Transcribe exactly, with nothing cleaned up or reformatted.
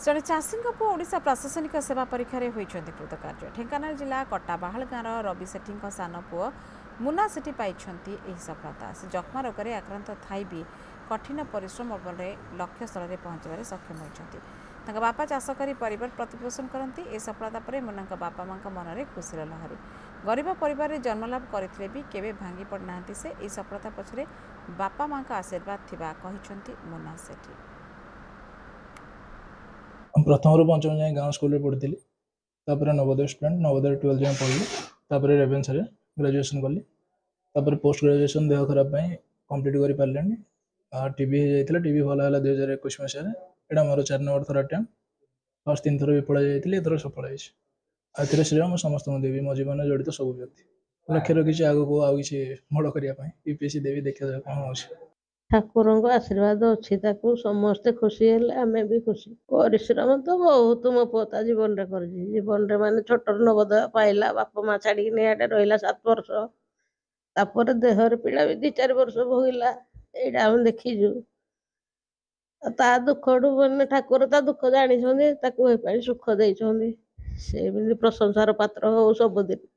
जड़े चाषी ओडिशा प्रशासनिक सेवा परीक्षा होती कृतकार्य। ढेंकानाल जिला कटाबाहाल गाँव रवि सेठी सान पुओ मुना सेठी पाई सफलता। से जख्मा रोग में आक्रांत थाई भी कठिन परिश्रम बल लक्ष्य स्थल में पहुंचार सक्षम होती। बापा चाष कर परिवार प्रतिपोषण करती। ए सफलता पर मुना बापा माँ मन में खुशी लहरी। गरीब परिवार में जन्मलाभ करते भी केवे भांगी पड़ना से ए सफलता पछरे बापा माँ का आशीर्वाद थिबा कहिसेंती मुना सेठी। प्रथम रू पंचम जाए गाँव स्कूल पढ़ी। नवोदय स्टूडेंट नवोदय ट्वेल्थ जाए पढ़ी। रेभेन्सा ग्रेजुएशन कली। पोस्ट ग्रेजुएशन देह खराब कंप्लीट कर पारे। टीबी हो टीबी भल है दुई हजार एक मसीह। यहाँ मोर चार नंबर थर अटेम्प्ट। फर्स्ट तीन थर विफल जाती एथर सफल होती। श्रेय मैं समस्त देवी मो जीवन जड़ित सब व्यक्ति लक्ष्य रखी आगे आउ कि बड़ करने यूपीएससी देवी देखा कौन हो। ठाकुर आशीर्वाद अच्छी समस्ते खुशी है आम भी खुशी। परिश्रम तो बहुत मो पोता जीवन रे कर जीवन रे माने छोट नवोदय पाइला बापा माँ छाड़ी रहा सात वर्ष। तापर देहर पीड़ा भी दी चार वर्ष भोगला। यहाँ आम देखीजु ता दुख मैंने ठाकुर ता दुख जानी सुख दे प्रशंसार पात्र हो सबुदिन।